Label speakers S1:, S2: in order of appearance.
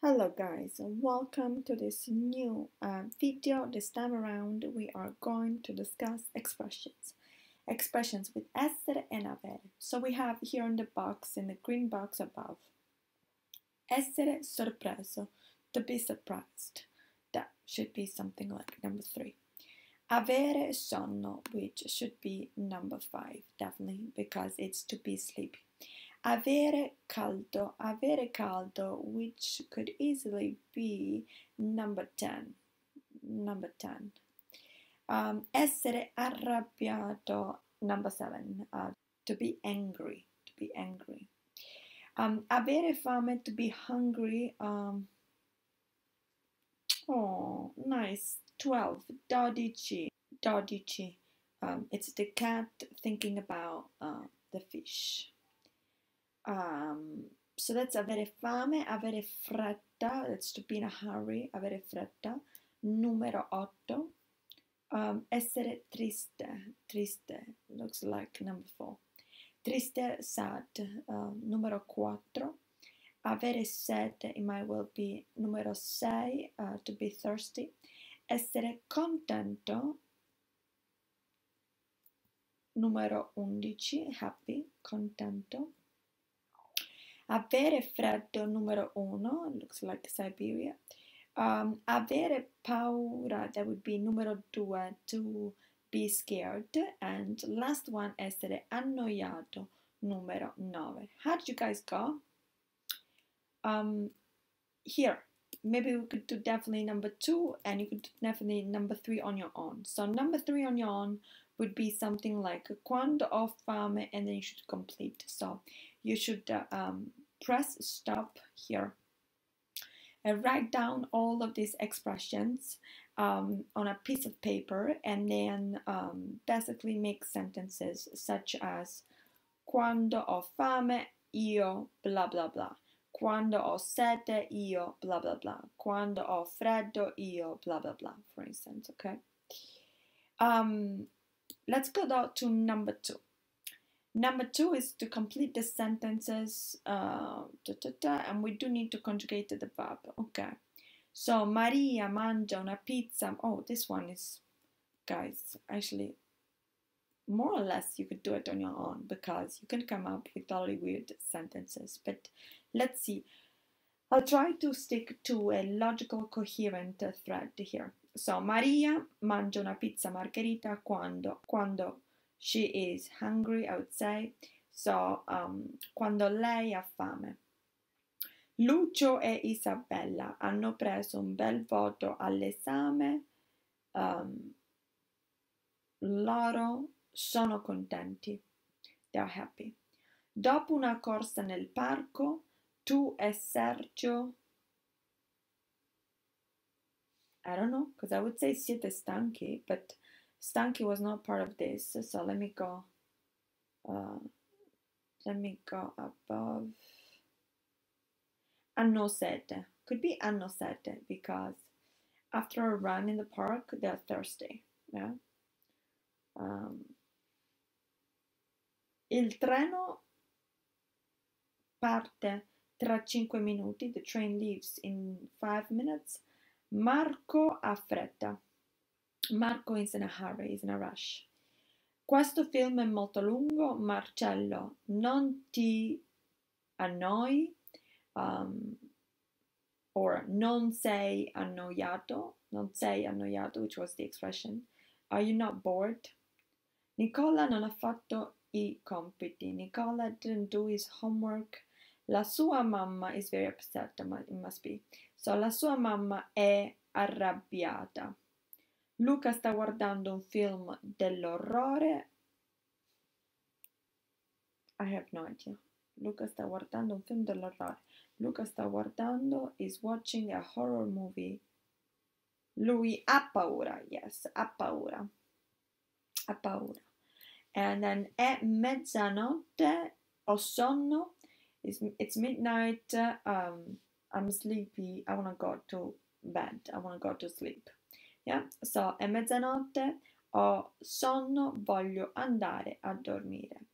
S1: Hello guys, welcome to this new video. This time around we are going to discuss expressions with essere and avere. So we have here in the box, in the green box above, essere sorpreso, to be surprised. That should be something like number 3. Avere sonno, which should be number 5, definitely, because it's to be sleepy. Avere caldo, which could easily be number 10. Essere arrabbiato, number 7. To be angry. Avere fame, to be hungry. Oh, nice. 12. Dodici. It's the cat thinking about the fish. So that's avere fame, avere fretta, that's to be in a hurry, avere fretta. Numero 8. Essere triste, looks like number 4. Triste, sad. Numero 4. Avere sete, it might well be numero 6, to be thirsty. Essere contento. Numero 11, happy, contento. Avere freddo, numero 1, looks like Siberia. Avere paura, that would be numero 2, to be scared. And last one, essere annoiato, numero 9. How did you guys go? Here, maybe we could do definitely number 2, and you could do definitely number 3 on your own. So number 3 on your own would be something like quando ho fame, and then you should complete. So you should press stop here and write down all of these expressions on a piece of paper, and then basically make sentences such as quando ho fame, io blah blah blah. Quando ho sete, io blah blah blah. Quando ho freddo, io blah blah blah, for instance, okay? Let's go down to number 2. Number 2 is to complete the sentences, and we do need to conjugate the verb, okay? So, Maria mangia una pizza. Oh, this one is, guys, actually, more or less you could do it on your own, because you can come up with totally weird sentences. But let's see. I'll try to stick to a logical, coherent thread here. So, Maria mangia una pizza margherita quando she is hungry, I would say. So, quando lei ha fame. Lucio e Isabella hanno preso un bel voto all'esame. Loro sono contenti. They're happy. Dopo una corsa nel parco, tu e Sergio, I don't know, because I would say siete stanchi, but stanchi was not part of this, so let me go above. Hanno sete, could be hanno sete, because after a run in the park, they're thirsty, yeah? Il treno parte tra 5 minuti, the train leaves in 5 minutes. Marco ha fretta. Marco is in a hurry, is in a rush. Questo film è molto lungo, Marcello, non ti annoi, or non sei annoiato, which was the expression. Are you not bored? Nicola non ha fatto I compiti. Nicola didn't do his homework. La sua mamma is very upset, it must be. So, la sua mamma è arrabbiata. Luca sta guardando un film dell'orrore. I have no idea. Luca sta guardando un film dell'orrore. Luca sta guardando, is watching a horror movie. Lui ha paura, yes, ha paura. And then è mezzanotte, ho sonno, it's midnight, I'm sleepy, I want to go to bed, I want to go to sleep. Yeah, so è mezzanotte, ho sonno, voglio andare a dormire.